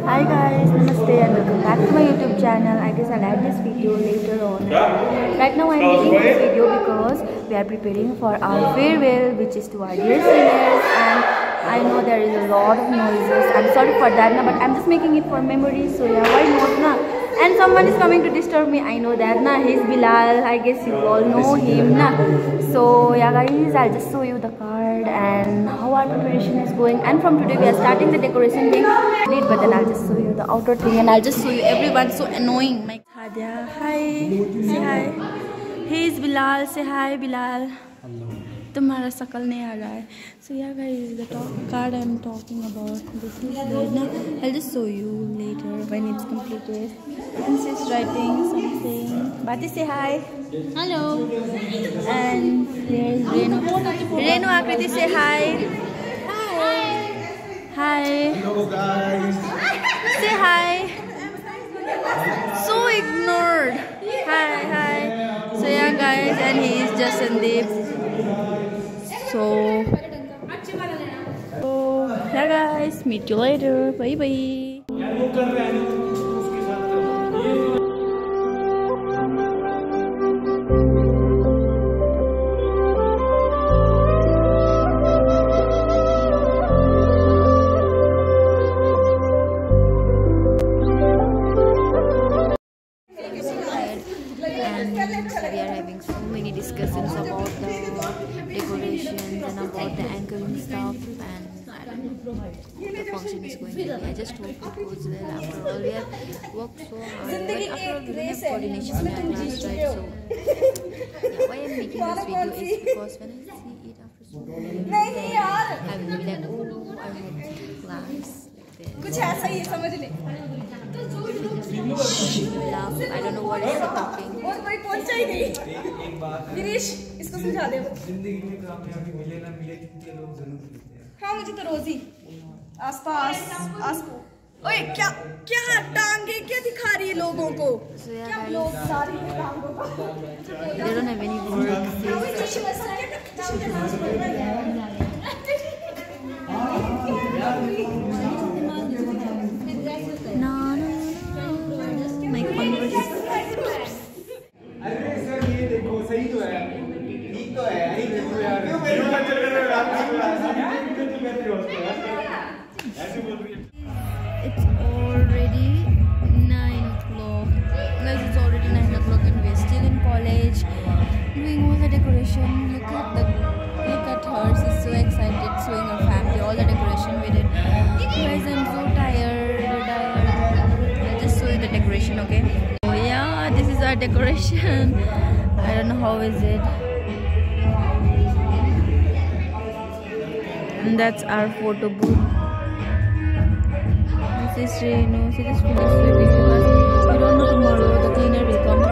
Hi guys, namaste and welcome back to my YouTube channel. I guess I'll add this video later on. Right now I'm making this video because we are preparing for our farewell, which is to our dear seniors, and I know there is a lot of noises. I'm sorry for that, but I'm just making it for memories, so yeah, why not na? And someone is coming to disturb me. I know that na. He's Bilal. I guess you all know him na. So yeah guys, I'll just show you the card and how our preparation is going. And from today we are starting the decoration thing. But then I'll just show you the outer thing and I'll just show you everyone. So annoying. My Hadia, hi. Say hi. He's Bilal. Say hi, Bilal. Hello. तुम्हारा शकल नहीं आ रहा है. So yeah guys, the card I'm talking about, this is there now. I'll just show you later when it's completed. And she's writing something. Bati, say hi. Hello. And here's Renu. Renu Akriti, say hi. Hi. Hi. Hello guys. Say hi. So ignored. Hi, hi. So yeah guys, and he is just Sandeep. So yeah guys, meet you later. Bye bye. We are having so many discussions about the decorations and about the anchoring stuff, and I don't know how the function is going to be. I just hope it goes well. After all, we have worked so hard, but after all, we don't have coordination in our class, right? So yeah, why I'm making this video is because when I see it after so many days, I will be like, oh, I had class. कुछ ऐसा ही समझ ले. I don't know what is talking. और कोई पहुंचा ही नहीं. दिनेश, इसको समझा दे. जिंदगी में कामयाबी मिले ना मिले, कितने लोग जरूर मिलते हैं. हाँ, मुझे तो रोज ही आसपास. ओए क्या टांगे क्या दिखा रही है लोगों को? क्या लोग सारी टांगों को? They don't have any work. It's already 9 o'clock. Guys, it's already 9 o'clock and we're still in college doing all the decoration. Look at her. She's so excited showing her family all the decoration we did. Guys, I'm so tired. I'll just show you the decoration, okay? Oh yeah, this is our decoration. I don't know how is it. And that's our photo booth. This is Renu. She just finished sleeping because we don't know tomorrow the cleaner will come.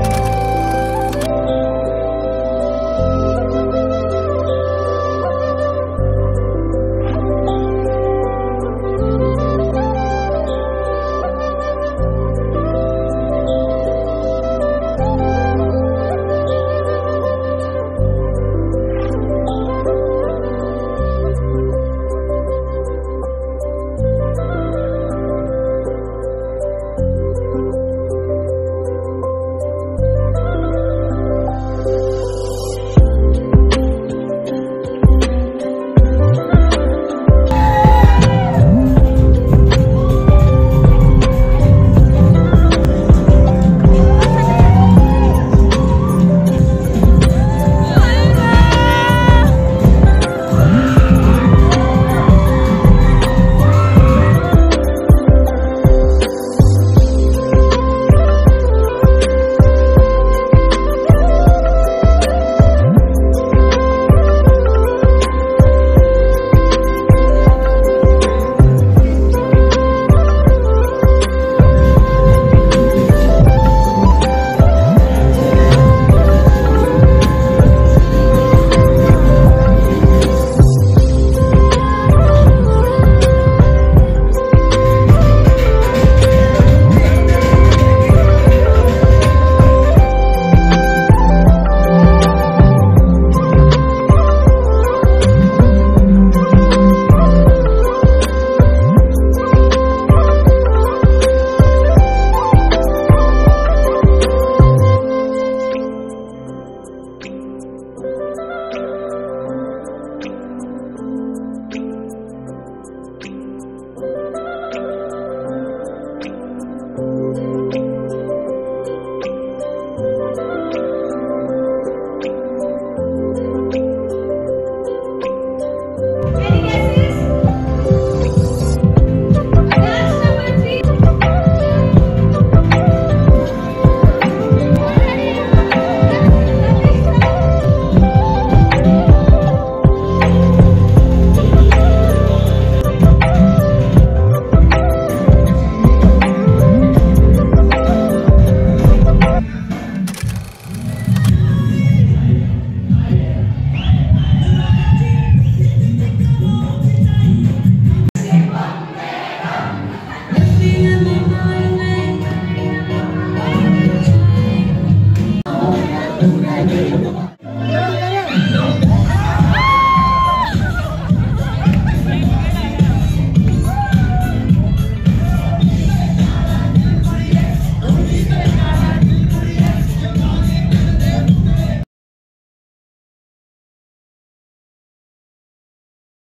Bye.